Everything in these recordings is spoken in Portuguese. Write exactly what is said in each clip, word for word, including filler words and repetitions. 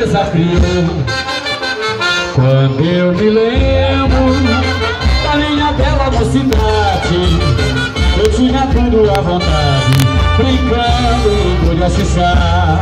desafiou. Quando eu me lembro da minha bela mocidade, eu tinha tudo à vontade, brincando por acessar.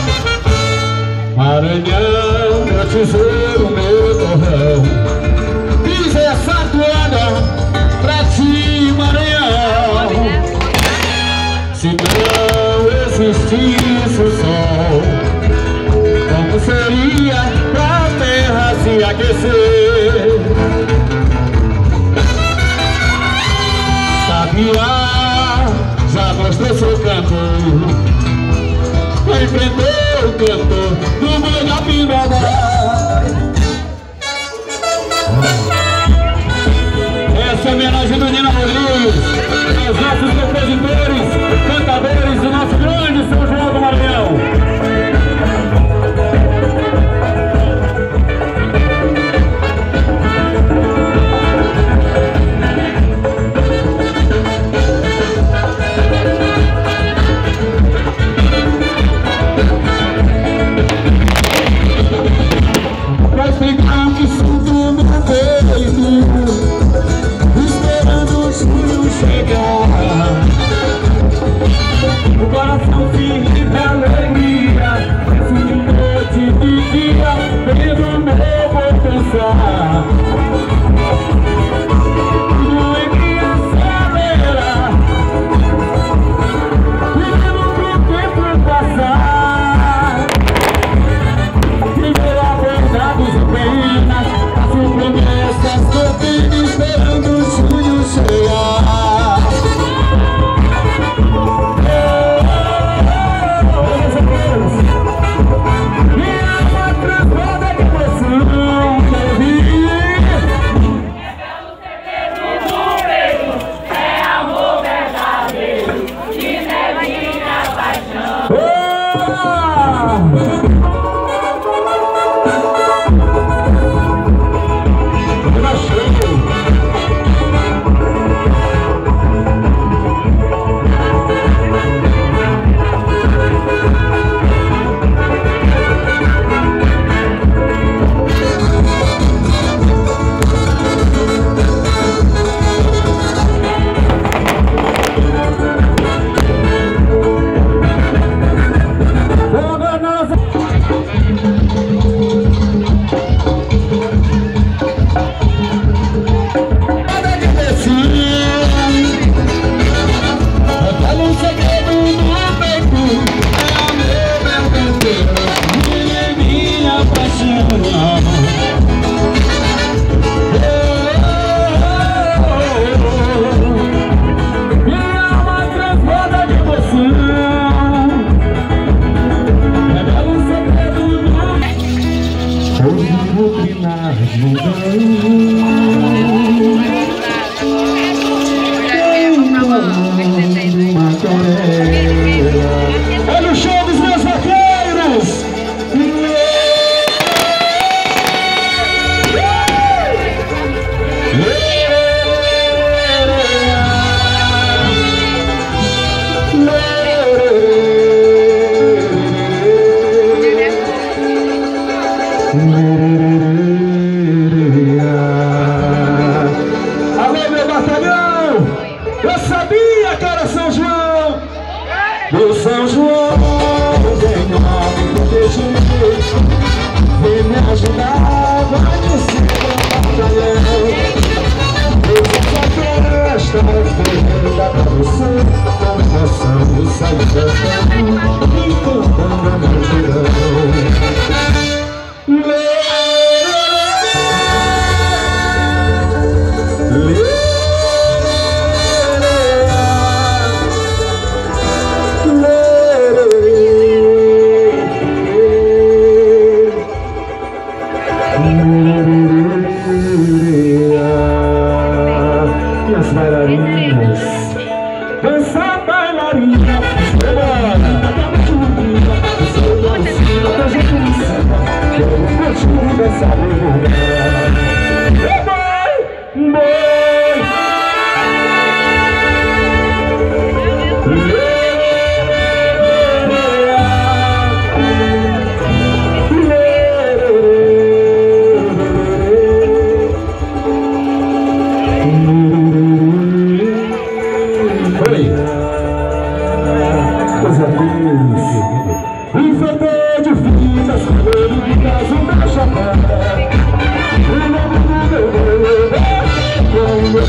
Maranhão, meu tesouro, meu torrão, fiz essa toada pra ti, Maranhão. Se não existisse o sol, como seria pra terra se aquecer? Sabiá já mostrou seu canto, enfrentou o canto do Manhapinabá. Essa é a homenagem do Nina Rodrigues aos nossos compositores, cantadores do nosso grande São João do Maranhão. Olha o show dos meus vaqueiros! Alô, meu batalhão! Eu sabia que era São João! Do São João, vem me proteger, vem me ajudar, vai descer pra batalhão. Eu sou a festa, vem dar pra você, com emoção e sair cantando, e cantando a multidão. E as bailarinas, dança bailarina, semana, seu dancinho da gente em cima, eu curti dessa alegria. Boi, boi. Yeah.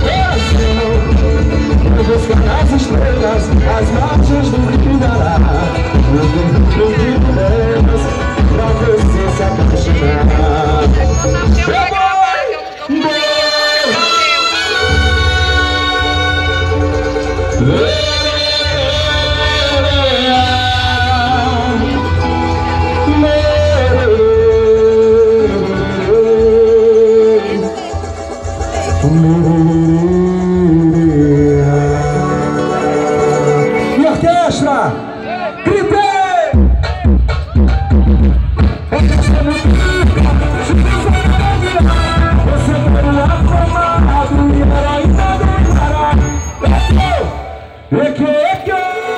coração. Vou buscar as estrelas, as margens do rio Dará. Eu tenho de mulheres pra você se apaixonar. E orquestra, gritei! Orquestra musica, você foi um afamado e heroína do Pará. Eque, eque,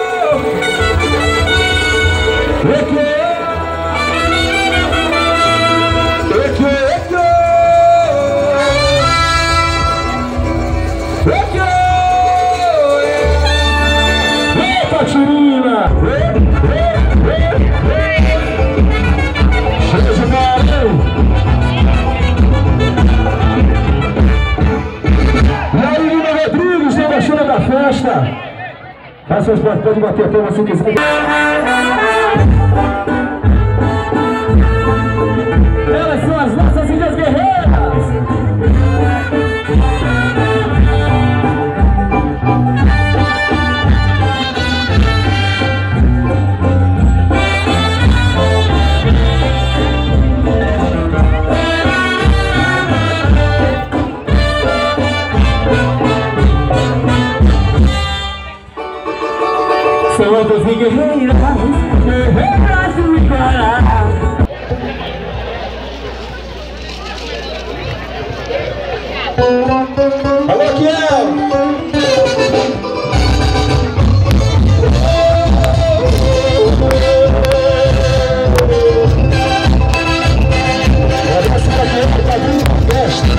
eque, Tirina, chega de barulho. E aí, Lina Rodrigues, tá gostando da festa? Faça os botões de bater até você quiser. Elas são as nossas ilhas guerreiras. São as duas guerreiras, guerreiras do Icará. Alô, Kiel! Olha essa daqui, tá vindo uma festa.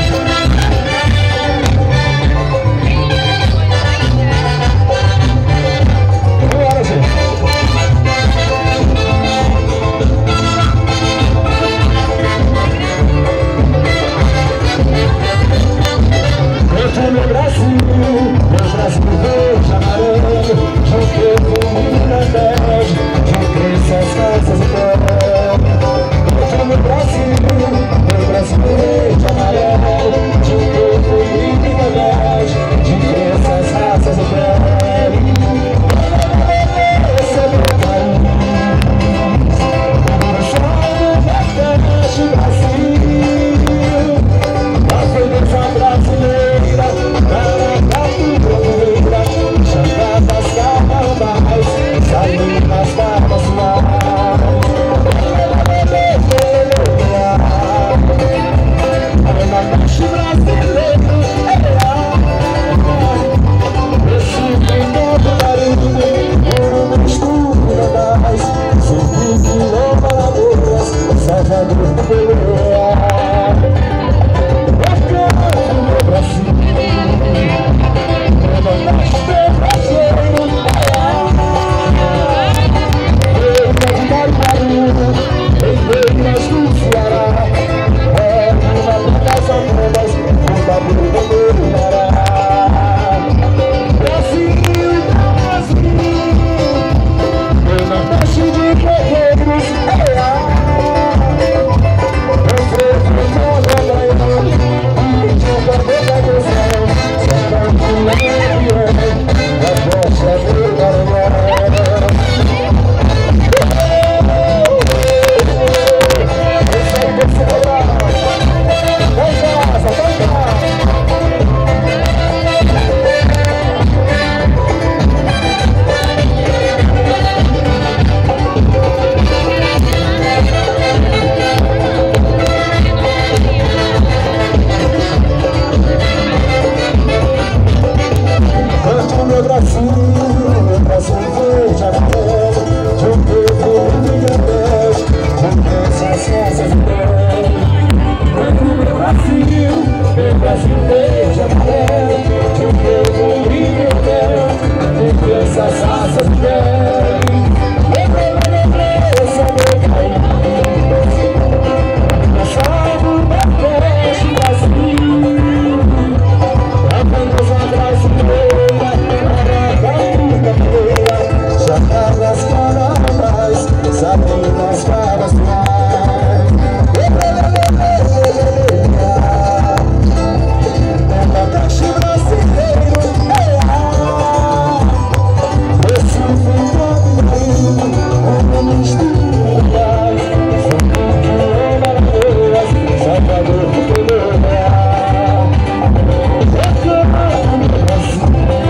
Meu Brasil, meu Brasil verde, amarelo, de um povo grande, de crenças, casas e pó. Meu Brasil, meu Brasil verde, amarelo, de um povo grande, de crenças, raças e pó. Esse é meu país, o sonho Nordeste Brasil, a beleza brasileira. brasileira, Aracatuca feira, já tá nas coronas, sabem nas caras mais. É Nordeste brasileiro, esse vem todo mundo, onde mistura, Salvador do primeiro real. É como no Brasil,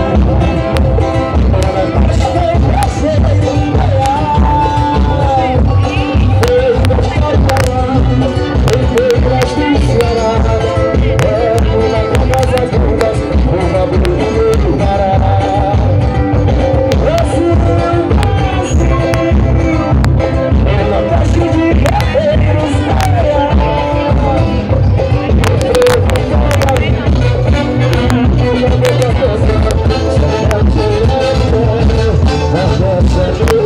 ela basta em brasileiro real. Foi da Pará, foi Feiras do Ceará, é uma das agudas, uma bruna do Pará. Brasil, Brasil, é Nordeste de guerreiros real. Nordeste